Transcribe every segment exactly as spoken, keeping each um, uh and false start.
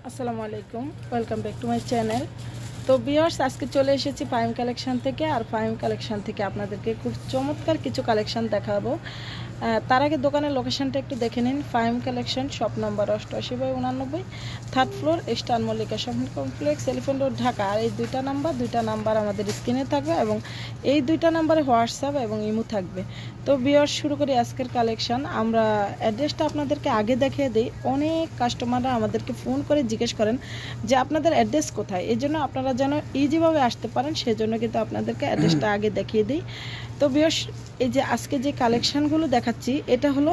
আসসালামু আলাইকুম, welcome back to my channel. তো ভিউয়ার্স, আজকে চলে এসেছি ফাইম কালেকশন থেকে। আর ফাইম কালেকশন থেকে আপনাদেরকে খুব চমৎকার কিছু কালেকশন দেখাবো। তার আগে দোকানের লোকেশনটা একটু দেখে নিন। ফাইম কালেকশন, শপ নম্বর অষ্টআশি বাই উনানব্বই, third floor, eastern Mallika shopping complex, elephant road, Dhaka. আর এই দুইটা নাম্বার দুইটা নাম্বার আমাদের স্ক্রিনে থাকবে এবং এই দুইটা নাম্বারে হোয়াটসঅ্যাপ এবং ইমো থাকবে। তো ভিউয়ার্স, শুরু করি আজকের কালেকশন। আমরা অ্যাড্রেসটা আপনাদেরকে আগে দেখিয়ে দিই। অনেক কাস্টমাররা আমাদেরকে ফোন করে জিজ্ঞেস করেন যে আপনাদের অ্যাড্রেস কোথায়। এই জন্য আপনারা যেন ইজিভাবে আসতে পারেন সেজন্য কিন্তু আপনাদেরকে অ্যাড্রেসটা আগে দেখিয়ে দিই। তো ভিউয়ার্স, এই যে আজকে যে কালেকশানগুলো দেখাচ্ছি এটা হলো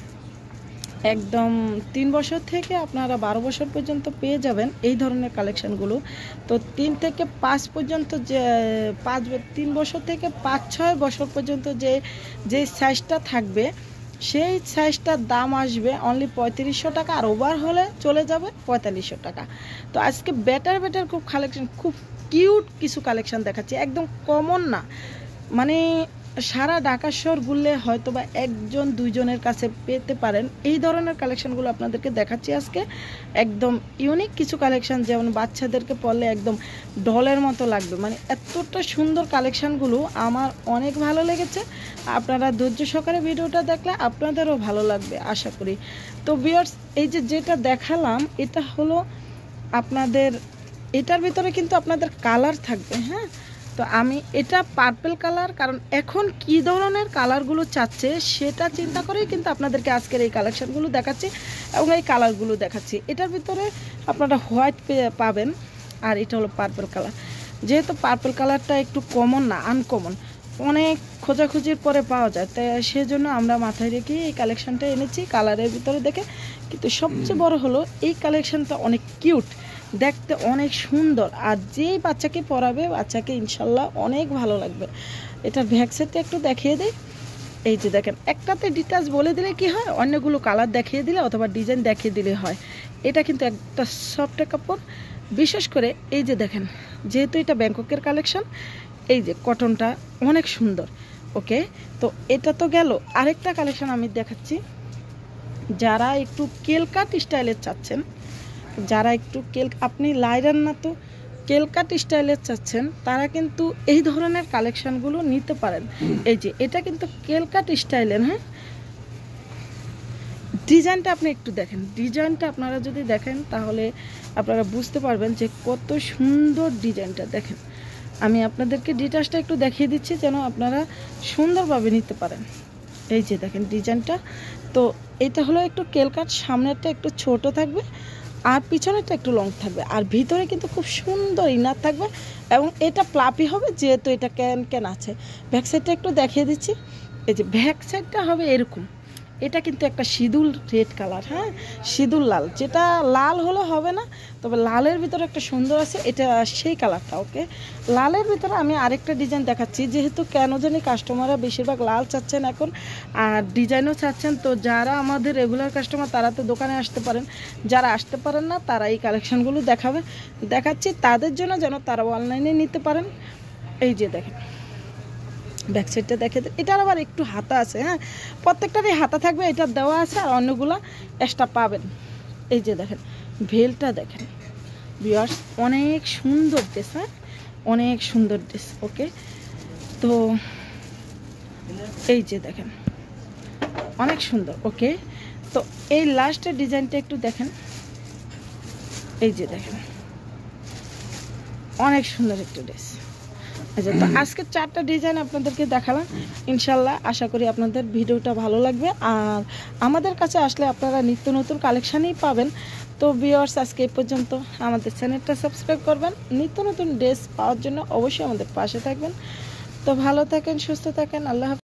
একদম তিন বছর থেকে আপনারা বারো বছর পর্যন্ত পেয়ে যাবেন এই ধরনের কালেকশানগুলো। তো তিন থেকে পাঁচ পর্যন্ত যে পাঁচ তিন বছর থেকে পাঁচ ছয় বছর পর্যন্ত যে যে সাইজটা থাকবে সেই সাইজটার দাম আসবে অনলি পঁয়ত্রিশশো টাকা, আর ওভার হলে চলে যাবে পঁয়তাল্লিশশো টাকা। তো আজকে বেটার বেটার খুব কালেকশন, খুব কিউট কিছু কালেকশন দেখাচ্ছি, একদম কমন না। মানে সারা ঢাকা শহর ঘুরলে হয়তো বা একজন দুইজনের কাছে পেতে পারেন এই ধরনের কালেকশনগুলো আপনাদেরকে দেখাচ্ছি আজকে। একদম ইউনিক কিছু কালেকশন, যেমন বাচ্চাদেরকে পরলে একদম ডলের মতো লাগবে। মানে এতটা সুন্দর কালেকশনগুলো আমার অনেক ভালো লেগেছে। আপনারা ধৈর্য সহকারে ভিডিওটা দেখলে আপনাদেরও ভালো লাগবে আশা করি। তো ভিউয়ার্স, এই যে যেটা দেখালাম এটা হলো আপনাদের, এটার ভিতরে কিন্তু আপনাদের কালার থাকবে। হ্যাঁ, তো আমি এটা পার্পল কালার, কারণ এখন কি ধরনের কালারগুলো চাচ্ছে সেটা চিন্তা করেই কিন্তু আপনাদেরকে আজকের এই কালেকশানগুলো দেখাচ্ছি এবং এই কালারগুলো দেখাচ্ছি। এটার ভিতরে আপনারা হোয়াইট পাবেন, আর এটা হলো পার্পল কালার। যেহেতু পার্পল কালারটা একটু কমন না, আনকমন, অনেক খোঁজাখুঁজির পরে পাওয়া যায়, তাই সেজন্য আমরা মাথায় রেখে এই কালেকশানটা এনেছি কালারের ভিতরে দেখে। কিন্তু সবচেয়ে বড় হলো এই কালেকশানটা অনেক কিউট, দেখতে অনেক সুন্দর, আর যেই বাচ্চাকে পরাবে বাচ্চাকে ইনশাল্লাহ অনেক ভালো লাগবে। এটার ভ্যাকসেটটা একটু দেখিয়ে দিই। এই যে দেখেন, একটাতে ডিটেলস বলে দিলে কি হয়, অন্যগুলো কালার দেখিয়ে দিলে অথবা ডিজাইন দেখিয়ে দিলে হয়। এটা কিন্তু একটা সফট কাপড়, বিশেষ করে এই যে দেখেন, যেহেতু এটা ব্যাংককের কালেকশন, এই যে কটনটা অনেক সুন্দর। ওকে, তো এটা তো গেল। আরেকটা কালেকশন আমি দেখাচ্ছি। যারা একটু কেলকাট স্টাইলের চাচ্ছেন, যারা একটু কেল আপনি লাইরান না তো কেলকাট স্টাইলের চাচ্ছেন, তারা কিন্তু এই ধরনের কালেকশানগুলো নিতে পারেন। এই যে এটা কিন্তু কেলকাট স্টাইলের। হ্যাঁ, ডিজাইনটা আপনি একটু দেখেন, ডিজাইনটা আপনারা যদি দেখেন তাহলে আপনারা বুঝতে পারবেন যে কত সুন্দর ডিজাইনটা। দেখেন, আমি আপনাদেরকে ডিটেলসটা একটু দেখিয়ে দিচ্ছি যেন আপনারা সুন্দরভাবে নিতে পারেন। এই যে দেখেন ডিজাইনটা। তো এটা হলো একটু কেলকাট, সামনেরটা একটু ছোট থাকবে আর পিছনেরটা একটু লং থাকবে, আর ভিতরে কিন্তু খুব সুন্দর ইনার থাকবে এবং এটা প্লাপি হবে যেহেতু এটা ক্যান ক্যান আছে। ব্যাক সাইডটা একটু দেখিয়ে দিচ্ছি। এই যে ব্যাক সাইডটা হবে এরকম, এটা কিন্তু একটা সিঁদুর রেড কালার। হ্যাঁ, সিঁদুর লাল, যেটা লাল হলে হবে না, তবে লালের ভিতরে একটা সুন্দর আছে, এটা সেই কালারটা। ওকে, লালের ভিতরে আমি আরেকটা ডিজাইন দেখাচ্ছি। যেহেতু কেন জানি কাস্টমাররা বেশিরভাগ লাল চাচ্ছেন এখন, আর ডিজাইনও চাচ্ছেন। তো যারা আমাদের রেগুলার কাস্টমার তারা তো দোকানে আসতে পারেন, যারা আসতে পারেন না তারা এই কালেকশানগুলো দেখাবে দেখাচ্ছি তাদের জন্য, যেন তারা অনলাইনে নিতে পারেন। এই যে দেখেন ব্যাক সাইডটা দেখে, এটার আবার একটু হাতা আছে। হ্যাঁ, প্রত্যেকটারই হাতা থাকবে, এটা দেওয়া আছে, আর অন্যগুলো এক্সট্রা পাবেন। এই যে দেখেন ভেলটা দেখেন ভিউয়ার্স, অনেক সুন্দর ড্রেস। হ্যাঁ, অনেক সুন্দর ড্রেস। ওকে, তো এই যে দেখেন অনেক সুন্দর। ওকে, তো এই লাস্টের ডিজাইনটা একটু দেখেন। এই যে দেখেন অনেক সুন্দর একটা ড্রেস। আচ্ছা, তো আজকে চারটা ডিজাইন আপনাদেরকে দেখালাম। ইনশাল্লাহ আশা করি আপনাদের ভিডিওটা ভালো লাগবে, আর আমাদের কাছে আসলে আপনারা নিত্য নতুন কালেকশানই পাবেন। তো ভিউয়ার্স, আজকে এই পর্যন্ত। আমাদের চ্যানেলটা সাবস্ক্রাইব করবেন, নিত্য নতুন ড্রেস পাওয়ার জন্য অবশ্যই আমাদের পাশে থাকবেন। তো ভালো থাকেন, সুস্থ থাকেন, আল্লাহ হাফেজ।